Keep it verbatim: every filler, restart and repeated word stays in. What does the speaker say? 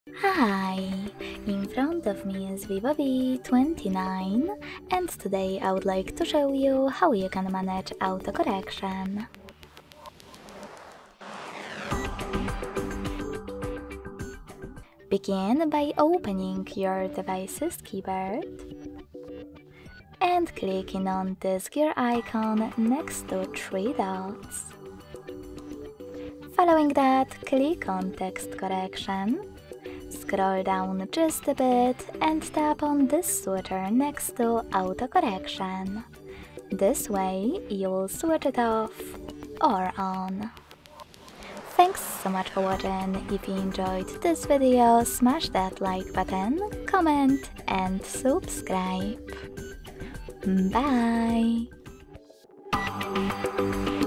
Hi! In front of me is VIVO V twenty-nine, and today I would like to show you how you can manage autocorrection. Begin by opening your device's keyboard and clicking on this gear icon next to three dots. Following that, click on text correction. Scroll down just a bit and tap on this switcher next to autocorrection. This way you will switch it off or on. Thanks so much for watching. If you enjoyed this video, smash that like button, comment and subscribe. Bye!